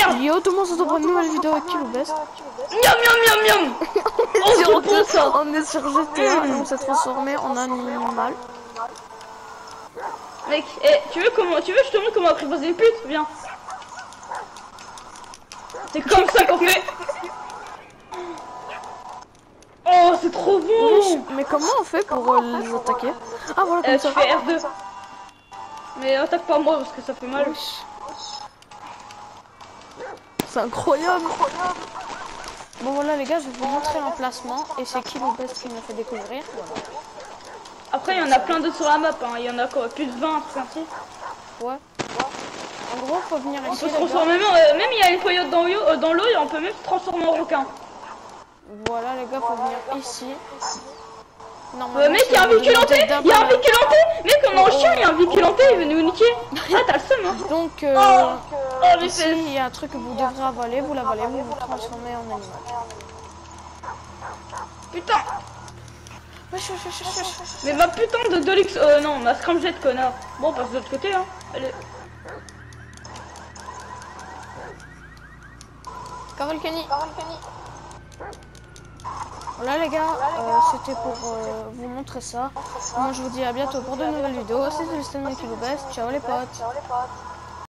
Yo, tout le monde se retrouve une nouvelle vidéo avec Kilobest. Miam miam miam miam. Oh, c'est bon ça. On est sur GTA et on s'est transformé en animal. Mec, tu veux que je te montre comment apprivoiser une pute? Viens. C'est comme ça qu'on fait. Oh, c'est trop bon. Mais comment on fait pour les attaquer? Ah voilà, comme ça. Tu fais R2. Mais attaque pas moi parce que ça fait mal. C'est incroyable. Bon voilà les gars, je vais vous montrer l'emplacement et c'est Kilobest qui m'a fait découvrir. Voilà. Après il y en a plein d'autres sur la map, hein. Il y en a quoi, plus de 20, un truc ainsi. Ouais. En gros, faut venir ici. On peut se transformer, même il y a une coyote dans l'eau et on peut même se transformer en requin. Voilà les gars, faut venir ici. Mec, il y a un véhicule hanté. Il y a un véhicule hanté. Mec, on est en chien, il y a un véhicule hanté, il veut nous niquer. Ah, t'as le seum, hein. Donc, ici, il y a un truc que vous devrez avaler, vous l'avalez, vous vous transformez en animal. Putain. Mais ma putain de Deluxe, non, ma scramjet, connard. Bon, on passe de l'autre côté, hein. Allez. Carole Kenny. Voilà les gars, c'était pour vous montrer ça. Moi je vous dis à bientôt pour de nouvelles vidéos. C'était le Kilobest. Ciao les potes.